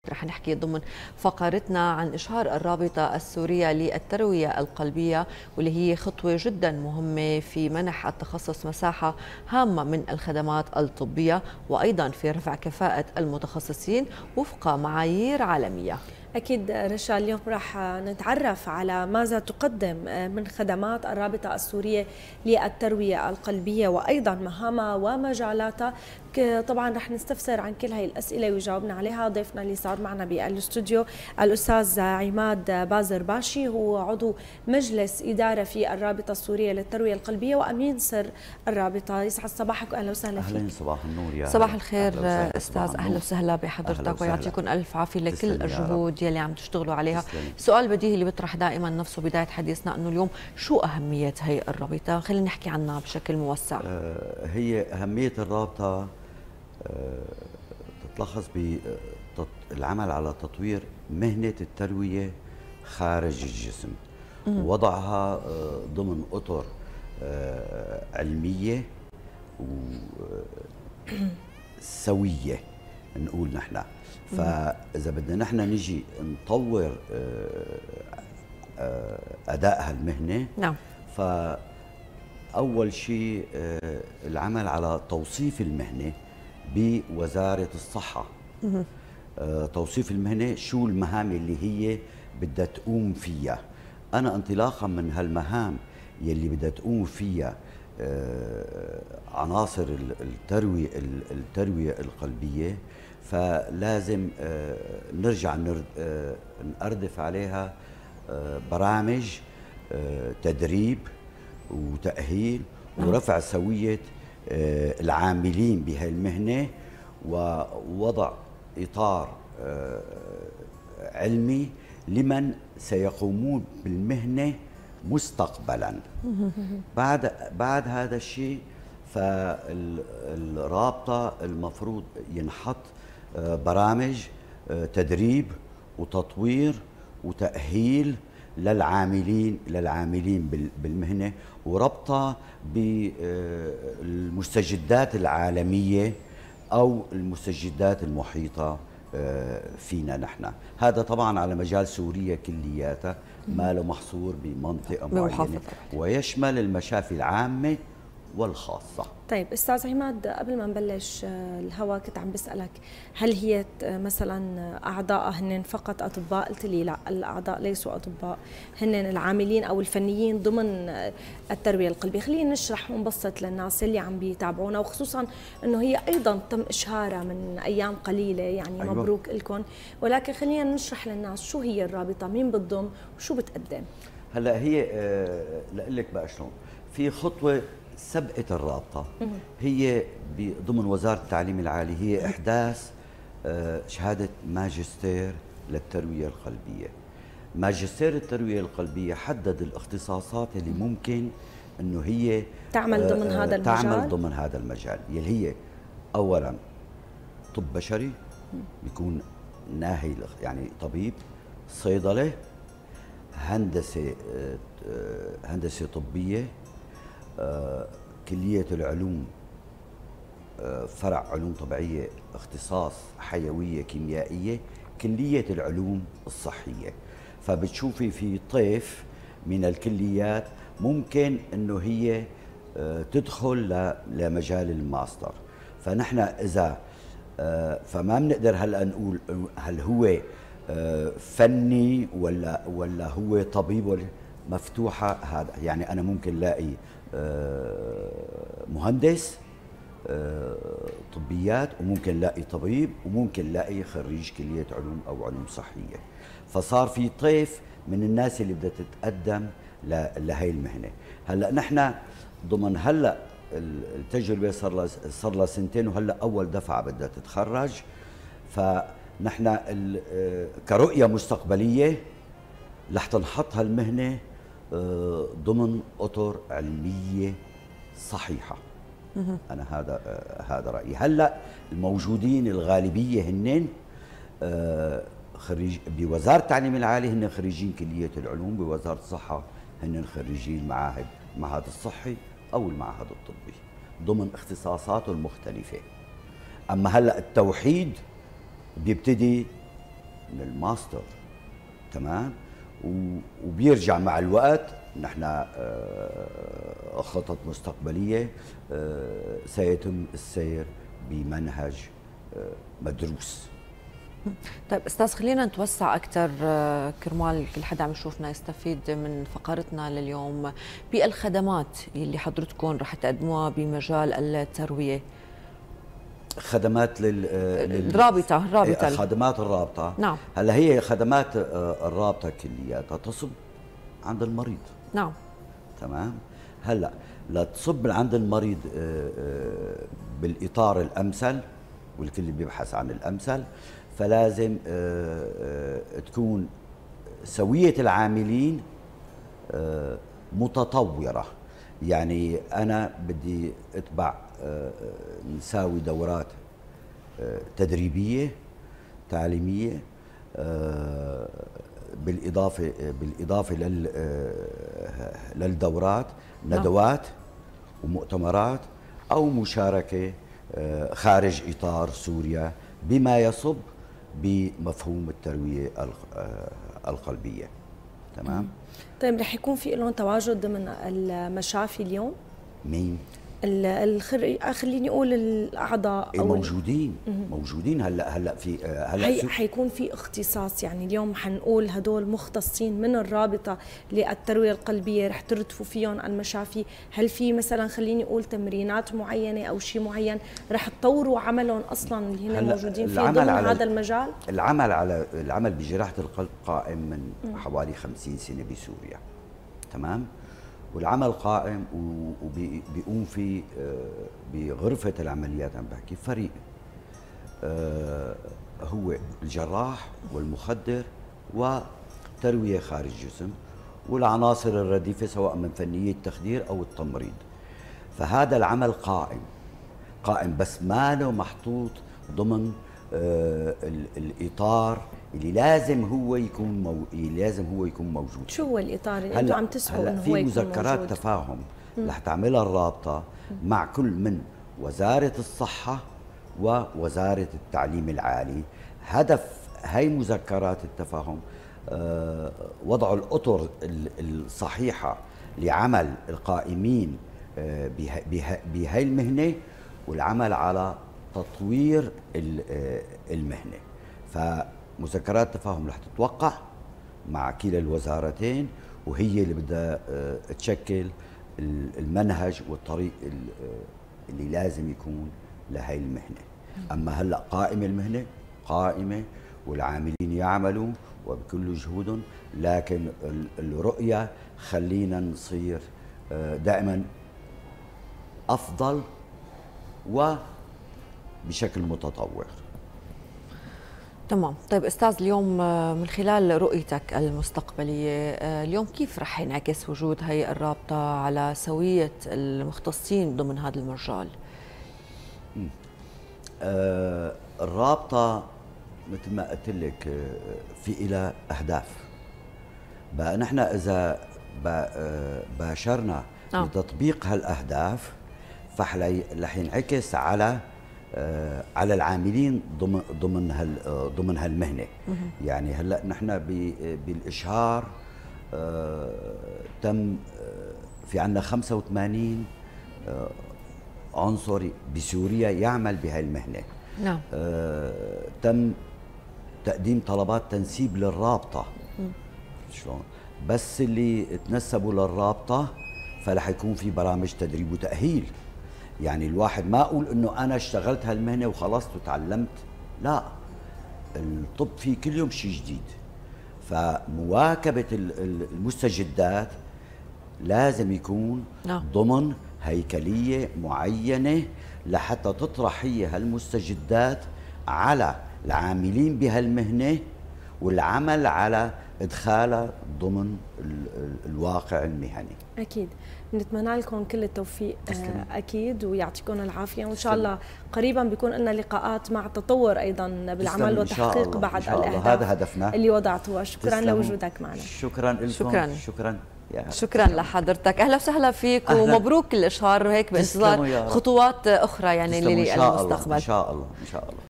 رح نحكي ضمن فقرتنا عن إشهار الرابطة السورية للتروية القلبية، واللي هي خطوة جدا مهمة في منح التخصص مساحة هامة من الخدمات الطبية، وأيضا في رفع كفاءة المتخصصين وفق معايير عالمية. أكيد رشا، اليوم راح نتعرف على ماذا تقدم من خدمات الرابطة السورية للتروية القلبية وأيضا مهامها ومجالاتها. طبعا رح نستفسر عن كل هاي الأسئلة ويجاوبنا عليها ضيفنا اللي صار معنا بالاستوديو الأستاذ عماد بازر باشي، هو عضو مجلس إدارة في الرابطة السورية للتروية القلبية وأمين سر الرابطة. يسعد صباحك وأهلا وسهلا فيك. أهلا، صباح النور يا صباح الخير أستاذ، أهلا وسهلا بحضرتك ويعطيكم ألف عافية لكل الجهود يلي عم تشتغلوا عليها. السؤال البديهي اللي بيطرح دائما نفسه بداية حديثنا أنه اليوم شو أهمية هي الرابطة؟ خلينا نحكي عنها بشكل موسع. هي أهمية الرابطة تتلخص بالعمل على تطوير مهنة التروية خارج الجسم، ووضعها ضمن أطر علمية وسوية نقول نحن. فإذا بدنا نحن نجي نطور أداء هالمهنة، نعم، فأول شيء العمل على توصيف المهنة بوزارة الصحة. توصيف المهنة، شو المهام اللي هي بدها تقوم فيها. أنا انطلاقا من هالمهام يلي بدها تقوم فيها عناصر التروية القلبية، فلازم نرجع نردف عليها برامج تدريب وتأهيل ورفع سوية العاملين بهذه المهنة، ووضع إطار علمي لمن سيقومون بالمهنة مستقبلا. بعد هذا الشيء فالرابطة المفروض ينحط برامج تدريب وتطوير وتأهيل للعاملين بالمهنة، وربطها بالمستجدات العالمية أو المستجدات المحيطة فينا نحن. هذا طبعا على مجال سوريا كلياتها، ما له محصور بمنطقة معينة، ويشمل المشافي العامة والخاصة. طيب أستاذ عماد، قبل ما نبلش الهوا كنت عم بسألك هل هي مثلا أعضاء هن فقط أطباء؟ قلت لي لا، الأعضاء ليسوا أطباء، هن العاملين أو الفنيين ضمن التروية القلبية. خلينا نشرح ونبسط للناس اللي عم بيتابعونا، وخصوصا أنه هي أيضا تم إشهارها من أيام قليلة، يعني أيوة. مبروك لكم. ولكن خلينا نشرح للناس شو هي الرابطة، مين بتضم وشو بتقدم. هلا هي لأقول لك بقى شلون في خطوة سبقت الرابطة، هي ضمن وزارة التعليم العالي، هي إحداث شهادة ماجستير للتروية القلبية. ماجستير التروية القلبية حدد الاختصاصات اللي ممكن أنه هي تعمل ضمن هذا المجال، تعمل ضمن هذا المجال، يلي هي أولا طب بشري، بيكون ناهي يعني طبيب، صيدلة، هندسة طبية، كلية العلوم فرع علوم طبيعية اختصاص حيوية كيميائية، كلية العلوم الصحية. فبتشوفي في طيف من الكليات ممكن انه هي تدخل لمجال الماستر. فنحن اذا فما بنقدر هلا نقول هل هو فني ولا هو طبيب، ولا مفتوحة. هذا يعني أنا ممكن لاقي مهندس طبيات، وممكن لاقي طبيب، وممكن لاقي خريج كلية علوم أو علوم صحية. فصار في طيف من الناس اللي بدها تتقدم لهي المهنة. هلا نحن ضمن هلا التجربة صار لها سنتين، وهلا أول دفعة بدها تتخرج. فنحن كرؤية مستقبلية لحتى نحط هالمهنة ضمن أطر علمية صحيحة. أنا هذا رأيي. هلا الموجودين الغالبية هن خريج بوزارة التعليم العالي، هن خريجين كلية العلوم، بوزارة الصحة هن خريجين المعهد الصحي أو المعهد الطبي ضمن اختصاصاته المختلفة. أما هلا التوحيد بيبتدي من الماستر. تمام. وبيرجع مع الوقت نحن خطط مستقبليه سيتم السير بمنهج مدروس. طيب استاذ، خلينا نتوسع اكثر كرمال كل حدا عم يشوفنا يستفيد من فقرتنا لليوم بالخدمات اللي حضرتكم رح تقدموها بمجال الترويه. خدمات الرابطه خدمات الرابطه. نعم. هلا هي خدمات الرابطه كلياتها تصب عند المريض. نعم. تمام. هلا لتصب عند المريض بالاطار الامثل، والكل بيبحث عن الامثل، فلازم تكون سويه العاملين متطوره. يعني انا بدي اتبع نساوي دورات تدريبيه تعليميه، بالاضافه للدورات ندوات ومؤتمرات او مشاركه خارج اطار سوريا بما يصب بمفهوم الترويه القلبيه. تمام. طيب رح يكون في لهم تواجد ضمن المشافي اليوم؟ مين؟ خليني اقول الاعضاء او موجودين. هلا في حيكون في اختصاص، يعني اليوم حنقول هدول مختصين من الرابطه للترويه القلبيه رح تردفوا فيهم المشافي. هل في مثلا خليني اقول تمرينات معينه او شيء معين رح تطوروا عملهم اصلا اللي هن موجودين فيه ضمن هذا المجال؟ العمل بجراحه القلب قائم من حوالي 50 سنه بسوريا. تمام. والعمل قائم وبيقوم فيه بغرفة العمليات عم بحكي فريق هو الجراح والمخدر وتروية خارج الجسم والعناصر الرديفة سواء من فنية التخدير أو التمريض. فهذا العمل قائم بس ما له محطوط ضمن الإطار اللي لازم هو يكون موجود. شو هو الاطار اللي انتم عم تسعوا انه هو في يكون مذكرات موجود؟ تفاهم رح تعملها الرابطه مع كل من وزاره الصحه ووزاره التعليم العالي. هدف هي مذكرات التفاهم وضع الاطر الصحيحه لعمل القائمين بهي المهنه والعمل على تطوير المهنه. فمذكرات التفاهم رح تتوقع مع كلا الوزارتين، وهي اللي بدها تشكل المنهج والطريق اللي لازم يكون لهي المهنه. اما هلا قائمه المهنه قائمه والعاملين يعملوا وبكل جهودهم، لكن الرؤيه خلينا نصير دائما افضل وبشكل متطور. تمام. طيب استاذ، اليوم من خلال رؤيتك المستقبليه اليوم كيف رح ينعكس وجود هي الرابطه على سويه المختصين ضمن هذا المجال؟ الرابطه مثل ما قلت لك في إلى اهداف. بقى نحن اذا باشرنا لتطبيق هالاهداف فرح ينعكس على العاملين ضمن هالمهنه. يعني هلا نحن بالاشهار تم في عندنا 85 عنصري بسوريا يعمل بهاي المهنه. نعم. تم تقديم طلبات تنسيب للرابطه. شلون؟ بس اللي تنسبوا للرابطه فرح يكون في برامج تدريب وتاهيل. يعني الواحد ما اقول انه انا اشتغلت هالمهنه وخلصت وتعلمت، لا، الطب فيه كل يوم شيء جديد. فمواكبه المستجدات لازم يكون ضمن هيكليه معينه لحتى تطرح هي هالمستجدات على العاملين بهالمهنه والعمل على ادخالها ضمن الواقع المهني. اكيد. بنتمنى لكم كل التوفيق اكيد ويعطيكم العافيه، وان شاء الله قريبا بيكون لنا لقاءات مع تطور ايضا بالعمل وتحقيق بعض الاهداف هذا هدفنا اللي وضعتوها. شكرا لوجودك معنا. شكرا لكم. شكرا لحضرتك. اهلا وسهلا فيك ومبروك الاشهار، وهيك بانتظار خطوات اخرى يعني للمستقبل. ان شاء الله.